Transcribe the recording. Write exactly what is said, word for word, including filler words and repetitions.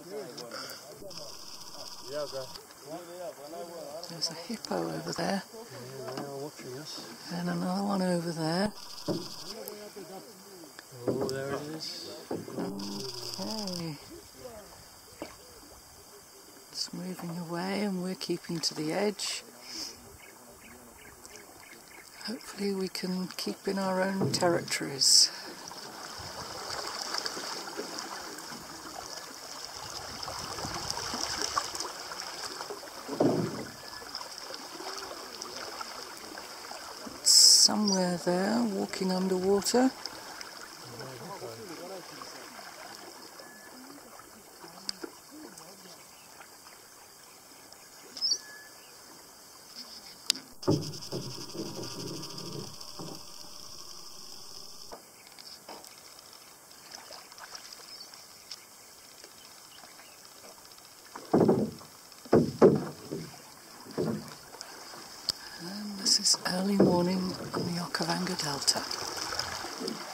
There's a hippo over there. Yeah, they are watching us. And another one over there. Oh, there it is. Okay. It's moving away and we're keeping to the edge. Hopefully we can keep in our own territories. Somewhere there, walking underwater. And this is early morning on the Okavango Delta.